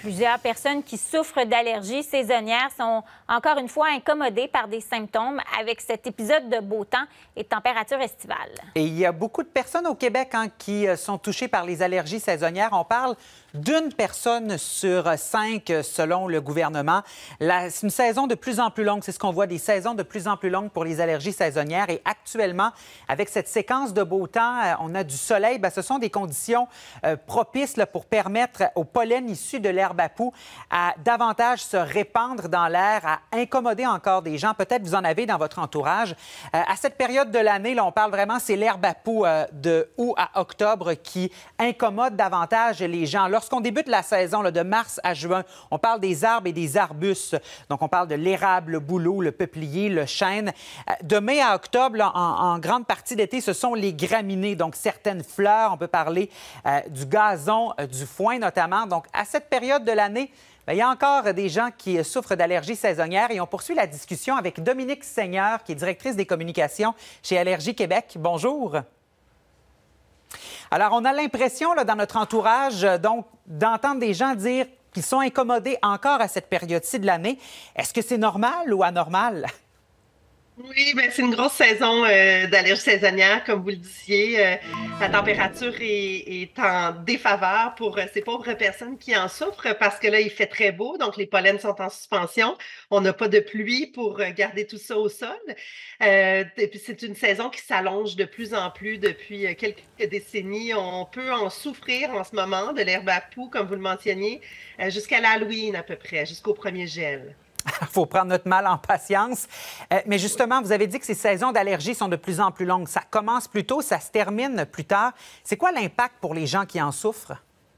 Plusieurs personnes qui souffrent d'allergies saisonnières sont encore une fois incommodées par des symptômes avec cet épisode de beau temps et de température estivale. Et il y a beaucoup de personnes au Québec qui sont touchées par les allergies saisonnières. On parle d'une personne sur 5 selon le gouvernement. C'est une saison de plus en plus longue. C'est ce qu'on voit, des saisons de plus en plus longues pour les allergies saisonnières. Et actuellement, avec cette séquence de beau temps, on a du soleil. Bien, ce sont des conditions propices pour permettre au pollen issu de l'herbe à poux à davantage se répandre dans l'air, à incommoder encore des gens. Peut-être vous en avez dans votre entourage. À cette période de l'année, là, on parle vraiment, c'est l'herbe à poux de août à octobre qui incommode davantage les gens. Lorsqu'on débute la saison là, de mars à juin, on parle des arbres et des arbustes. Donc, on parle de l'érable, le bouleau, le peuplier, le chêne. De mai à octobre, là, en grande partie d'été, ce sont les graminées. Donc, certaines fleurs, on peut parler du gazon, du foin notamment. Donc, à cette période de l'année, bien, il y a encore des gens qui souffrent d'allergies saisonnières et on poursuit la discussion avec Dominique Seigneur, qui est directrice des communications chez Allergie Québec. Bonjour. Alors, on a l'impression, là, dans notre entourage, donc, d'entendre des gens dire qu'ils sont incommodés encore à cette période-ci de l'année. Est-ce que c'est normal ou anormal? Oui, bien, c'est une grosse saison d'allergie saisonnière, comme vous le disiez. La température est en défaveur pour ces pauvres personnes qui en souffrent parce que là, il fait très beau, donc les pollens sont en suspension. On n'a pas de pluie pour garder tout ça au sol. Et puis, c'est une saison qui s'allonge de plus en plus depuis quelques décennies. On peut en souffrir en ce moment de l'herbe à poux, comme vous le mentionniez, jusqu'à l'Halloween à peu près, jusqu'au premier gel. Il faut prendre notre mal en patience. Mais justement, vous avez dit que ces saisons d'allergie sont de plus en plus longues. Ça commence plus tôt, ça se termine plus tard. C'est quoi l'impact pour les gens qui en souffrent?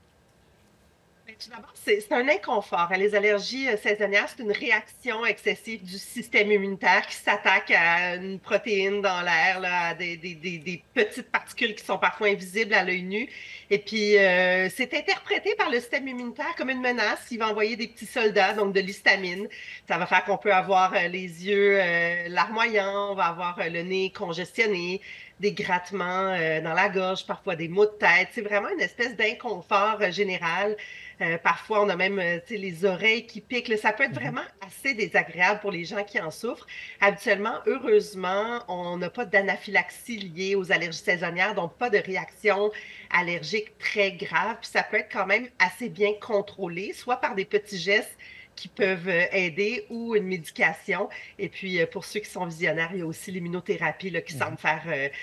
Tout d'abord, c'est un inconfort. Les allergies saisonnières, c'est une réaction excessive du système immunitaire qui s'attaque à une protéine dans l'air, à des petites particules qui sont parfois invisibles à l'œil nu. Et puis, c'est interprété par le système immunitaire comme une menace. Il va envoyer des petits soldats, donc de l'histamine. Ça va faire qu'on peut avoir les yeux larmoyants, on va avoir le nez congestionné, des grattements dans la gorge, parfois des maux de tête. C'est vraiment une espèce d'inconfort général. Parfois, on a même les oreilles qui piquent. Là, ça peut être vraiment assez désagréable pour les gens qui en souffrent. Habituellement, heureusement, on n'a pas d'anaphylaxie liée aux allergies saisonnières, donc pas de réaction allergique très grave. Puis ça peut être quand même assez bien contrôlé, soit par des petits gestes qui peuvent aider ou une médication. Et puis, pour ceux qui sont visionnaires, il y a aussi l'immunothérapie là, qui semble faire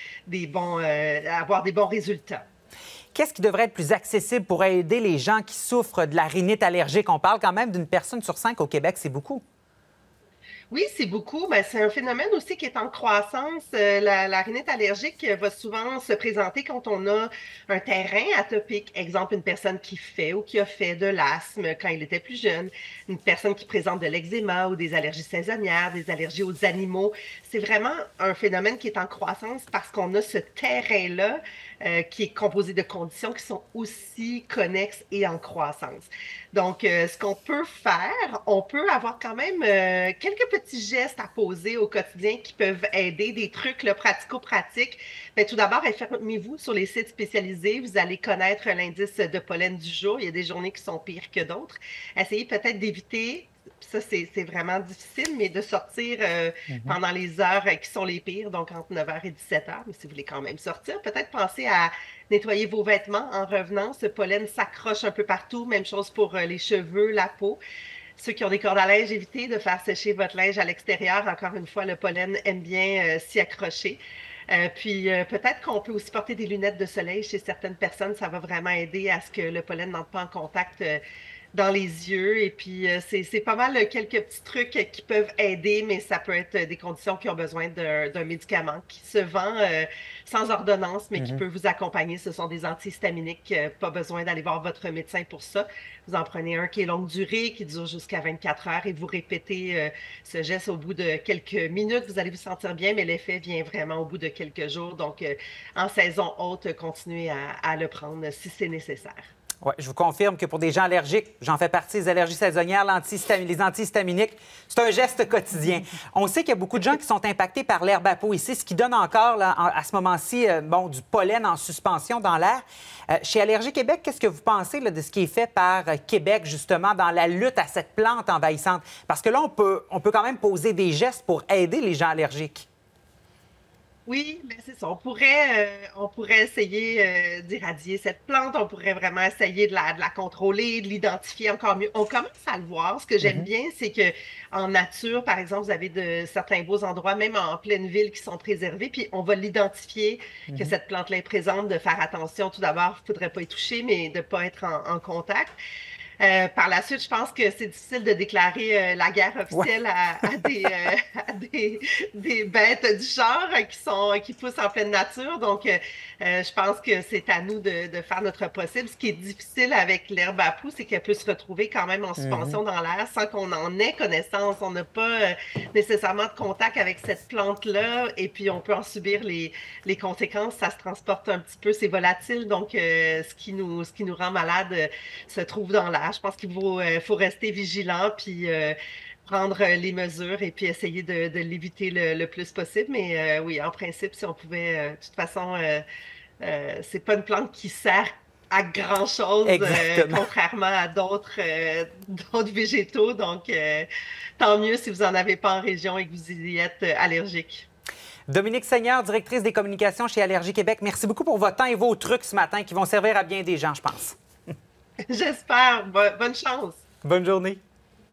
avoir des bons résultats. Qu'est-ce qui devrait être plus accessible pour aider les gens qui souffrent de la rhinite allergique? On parle quand même d'une personne sur 5 au Québec, c'est beaucoup. Oui, c'est beaucoup. Ben, c'est un phénomène aussi qui est en croissance. La rhinite allergique va souvent se présenter quand on a un terrain atopique. Exemple, une personne qui fait ou qui a fait de l'asthme quand il était plus jeune, une personne qui présente de l'eczéma ou des allergies saisonnières, des allergies aux animaux. C'est vraiment un phénomène qui est en croissance parce qu'on a ce terrain-là qui est composé de conditions qui sont aussi connexes et en croissance. Donc, ce qu'on peut faire, on peut avoir quand même quelques petits gestes à poser au quotidien qui peuvent aider, des trucs pratico-pratiques. Bien, tout d'abord, informez-vous sur les sites spécialisés. Vous allez connaître l'indice de pollen du jour. Il y a des journées qui sont pires que d'autres. Essayez peut-être d'éviter, ça c'est vraiment difficile, mais de sortir pendant les heures qui sont les pires, donc entre 9h et 17h. Mais si vous voulez quand même sortir, peut-être pensez à nettoyer vos vêtements en revenant. Ce pollen s'accroche un peu partout. Même chose pour les cheveux, la peau. Ceux qui ont des cordes à linge, évitez de faire sécher votre linge à l'extérieur. Encore une fois, le pollen aime bien s'y accrocher. Puis peut-être qu'on peut aussi porter des lunettes de soleil chez certaines personnes. Ça va vraiment aider à ce que le pollen n'entre pas en contact dans les yeux. Et puis, c'est pas mal quelques petits trucs qui peuvent aider, mais ça peut être des conditions qui ont besoin d'un médicament qui se vend sans ordonnance, mais qui peut vous accompagner. Ce sont des antihistaminiques. Pas besoin d'aller voir votre médecin pour ça. Vous en prenez un qui est longue durée, qui dure jusqu'à 24 heures et vous répétez ce geste au bout de quelques minutes. Vous allez vous sentir bien, mais l'effet vient vraiment au bout de quelques jours. Donc, en saison haute, continuez à le prendre si c'est nécessaire. Oui, je vous confirme que pour des gens allergiques, j'en fais partie, les allergies saisonnières, les antihistaminiques, c'est un geste quotidien. On sait qu'il y a beaucoup de gens qui sont impactés par l'herbe à peau ici, ce qui donne encore, là, à ce moment-ci, du pollen en suspension dans l'air. Chez Allergie Québec, qu'est-ce que vous pensez là, de ce qui est fait par Québec, justement, dans la lutte à cette plante envahissante? Parce que là, on peut quand même poser des gestes pour aider les gens allergiques. Oui, mais c'est ça. On pourrait essayer d'éradier cette plante. On pourrait vraiment essayer de la contrôler, de l'identifier encore mieux. On commence à le voir. Ce que j'aime bien, c'est que en nature, par exemple, vous avez certains beaux endroits, même en pleine ville, qui sont préservés. Puis on va l'identifier que cette plante-là est présente, de faire attention. Tout d'abord, il ne faudrait pas y toucher, mais de ne pas être en contact. Par la suite, je pense que c'est difficile de déclarer la guerre officielle à des bêtes du genre qui poussent en pleine nature. Donc, je pense que c'est à nous de faire notre possible. Ce qui est difficile avec l'herbe à poux, c'est qu'elle peut se retrouver quand même en suspension dans l'air sans qu'on en ait connaissance. On n'a pas nécessairement de contact avec cette plante-là et puis on peut en subir les conséquences. Ça se transporte un petit peu, c'est volatile. Donc, ce qui nous rend malade se trouve dans l'air. Je pense qu'il faut rester vigilant puis prendre les mesures et puis essayer de l'éviter le plus possible. Mais oui, en principe, si on pouvait, de toute façon, c'est pas une plante qui sert à grand-chose, contrairement à d'autres végétaux. Donc, tant mieux si vous n'en avez pas en région et que vous y êtes allergique. Dominique Seigneur, directrice des communications chez Allergie Québec, merci beaucoup pour votre temps et vos trucs ce matin qui vont servir à bien des gens, je pense. J'espère. Bonne chance. Bonne journée.